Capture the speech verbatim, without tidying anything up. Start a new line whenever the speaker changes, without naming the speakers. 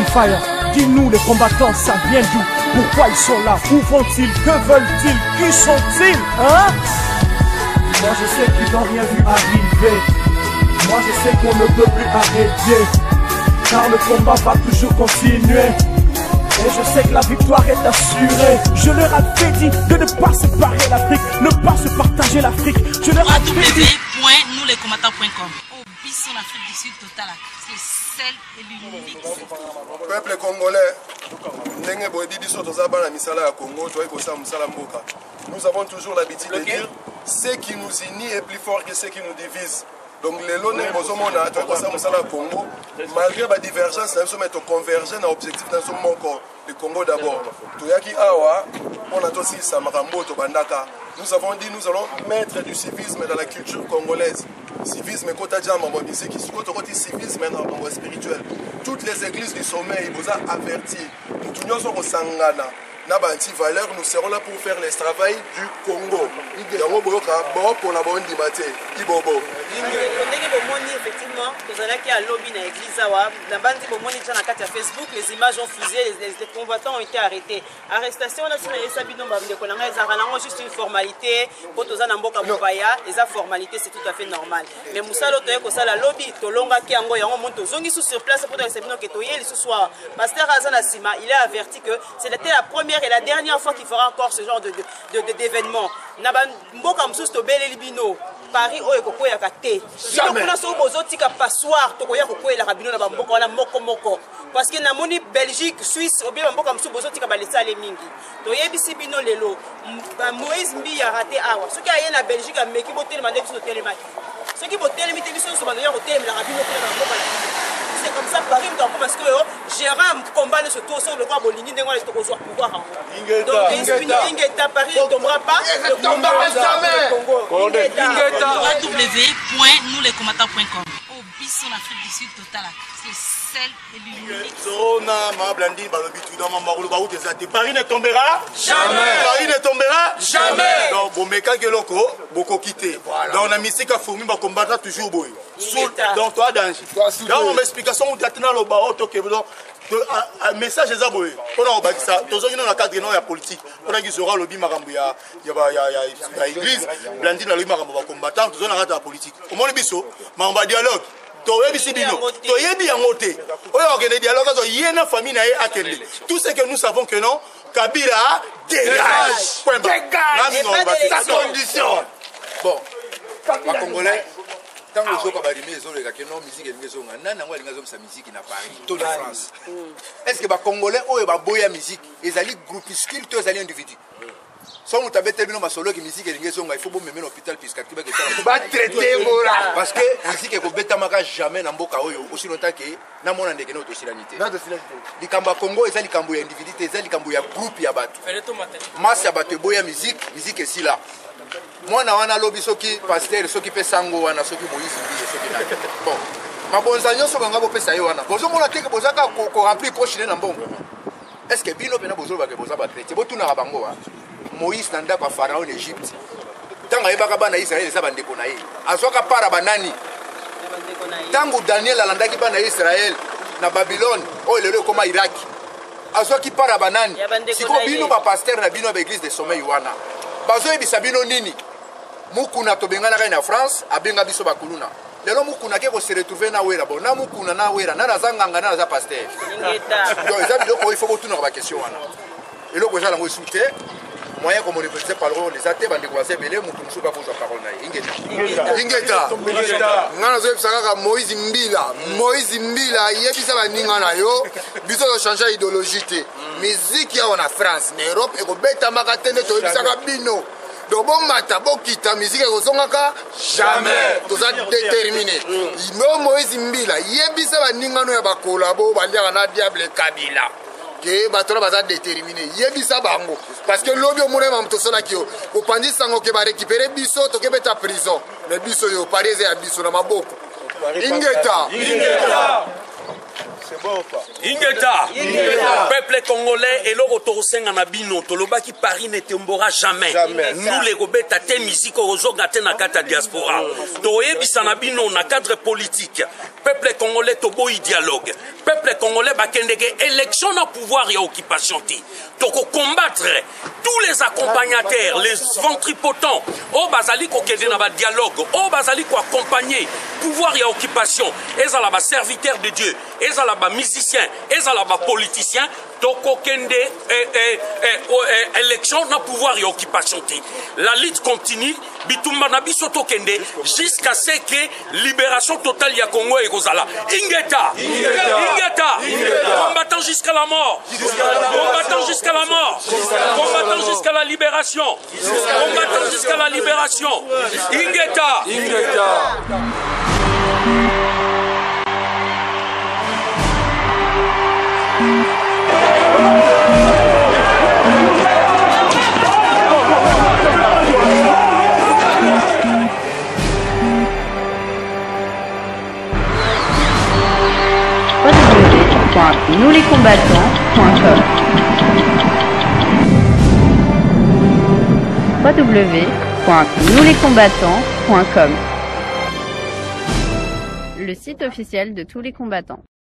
Fire, dis-nous les combattants, ça vient d'où? Pourquoi ils sont là? Où vont-ils? Que veulent-ils? Qui sont-ils? Hein? Moi je sais qu'ils n'ont rien vu arriver. Moi je sais qu'on ne peut plus arrêter, car le combat va toujours continuer. Et je sais que la victoire est assurée. Je leur avais dit de ne pas séparer l'Afrique, ne pas se partager l'Afrique. Je leur avais dit
w w w point nous les combattants point com. Au Bisson Afrique du Sud total, c'est celle et l'unique.
Peuple congolais, ndenge boyebi biso toza bana misala ya Congo, toye kosa musala mboka. Nous avons toujours l'habitude de dire ce qui nous unit est plus fort que ce qui nous divise. Donc les lots n'est pas au toye kosa musala ya Congo, malgré la divergence, nous sommes convergents dans l'objectif dans son corps. Le Congo d'abord. Toyaki awa, on a aussi Samarambo Tobandaka. Nous avons dit nous allons mettre du civisme dans la culture congolaise. Civisme kota jama mo musique, kota civisme dans le spirituel. Toutes les églises du sommeil vous a averti. Nous tous sommes au Sangana. Nabanti valeur, nous serons là pour faire le travail du Congo. Yango boyoka bo pour la bonne dimate. Ibobo.
Effectivement, nous allons à lobby dans l'église awa. Nabandi bomoni déjà na carte Facebook, les images ont fusé, les, les combattants ont été arrêtés. Arrestation on a sur les sabino bamde konanga ezarana juste une formalité pour tous en mboka mopaya, les formalités c'est tout à fait normal. Mais musalo toye ko sala lobby tolonga ki yango yango monto zongi sous sur place pour les sabino ke toye ce soir. Pasteur Azana Sima, il a averti que c'était la première et la dernière fois qu'il fera encore ce genre de de de d'événement. Mboka msusu to bele libino Paris oyo kokoya kate. Jamais. On a so bozotika passoire to koya kokoya la rabino na bamboka wana moko moko. Parce que na moni Belgique, Suisse, obie mboka msusu bozotika balesa le mingi. To yebisi bino lelo. Moïse Mbi a raté awa. Ce qui a na Belgique a meki botel mandé sur télémati. Ce qui botel mi télévision sur mandé hotel la rabino pour la mboka. C'est comme ça Paris donc parce que Jérôme combat le tout sur le roi Bolingi ndengo le tokozwa pouvoir. Donc Ingeta Paris ne tombera pas, ne tombera jamais.
w w w point nous les combattants point com. Au Bisson Afrique du Sud total, c'est celle et l'unique.
Zona Mablandi balobi tout dans Mambarolo Baou des athées. Paris ne tombera jamais. Paris ne tombera jamais. Donc Bomeka Geloko boko quitté. Donc on a mis que Fourmi va combattre toujours boy. Donc toi danger. Dans mon explication on a dans le Baou to que un message est aboyé. On a obaki ça. Tous ceux qui ont un cadre non ya politique. On a qui sera lobby marambu ya ya ya ya église. Blandi na lobby marambu va combattant. Tous on a un cadre politique. Comment le biso? Mamba dialogue. Toyebi sibino. Toyebi yangote. Oyo organiser dialogue so yena famille na ye akende. Tout ce que nous savons que non Kabila dégage. Point barre. Dégage. Sa condition. Bon. Les Congolais tant que je vais dire que non musique et musique nana ngwa linga zomsa musique na Paris tout de France. Est-ce que les Congolais oyo ba boya musique ezali groupuscule to ezali individu? So muta beteli no masolo ki musique linga zonga il faut bo meme l'hôpital psychiatrique ba que ba traiter mora parce que musique ko beta maka jamais na mboka oyo aussi longtemps que na mona ndeke no to silanité. Na to silanité. Likamba Congo ezali kambo ya individu ezali kambo ya groupe ya batu. Masse ya batu boya musique musique est là. Moi na wana lobi soki pasteur soki pe sango wana soki Moïse Mbi soki na bon mabonza nyonso banga bo pesa yo wana bozo mona teke bozaka ko remplir poche na mbongo. Est-ce que bino pena bozo ba ke boza ba chrétien botuna ka bango wa Moïse nanda pa pharaon en Égypte tanga yebaka bana Israël za bandeko na ye azoka para banani tangu Daniel alandaki bana Israël na Babylone o lelo koma Irak azoki para banani siko bino ba pasteur na bino ba église de sommeil wana bazo ebisa bino nini mukuna to bengana ka na France abenga biso bakuluna lelo mukuna ke ko se retrouver na wera bon na mukuna na wera na razanganga na za pasteur donc ça veut dire il faut retourner à la question wana et le ko jala ngo souté moyen comme on le faisait parler les athées bande ko belé mukuna so ba poser parole na ingeta ingeta ngana zo ebisa ka Moïse Mbila Moïse Mbila yebisa ba ninga na yo biso ko changer idéologie té musique ya na France na Europe et ko beta makatene to ebisa ka bino donc bon mata bokita musique ko zongaka jamais to za déterminé imo Moïse Mbila yebisa ba ninga no ya ba kolabo ba lia na diable Kabila que batola baza déterminé yebisa bango parce que lobby omone mam to sola kio ko pandi sango ke ba récupérer biso to ke beta prison mais biso yo Paris ya biso na maboko ingeta ingeta
C'est bon ou pas?
Ingeta, peuple congolais et l'Oro Torosenga na bino, tolobaki Paris ne tombera jamais.
Jamais.
Nous les gobeta te musique ozoga te na kata diaspora. Toyebisa na bino na cadre politique. Peuple congolais toboyi dialogue. Peuple congolais bakendeke élection na pouvoir ya occupation ti. Toko combattre tous les accompagnateurs, les ventripotents. O bazali ko kende na ba dialogue. O bazali ko accompagner pouvoir ya occupation. Ezala ba serviteur de Dieu. Ezala ba musicien. Ezala ba politicien. Toko kende eh, eh, eh, eh, élection na pouvoir et occupation. La lutte continue, bitumba na biso tokende jusqu'à ce que libération totale ya Congo et Gozala. Ingeta, Ingeta, combattant jusqu'à la mort, combattant jusqu'à la mort, combattant jusqu'à la libération, combattant jusqu'à la libération. Ingeta, Ingeta.
nous les combattants point com w w w point nous les combattants point com, le site officiel de tous les combattants.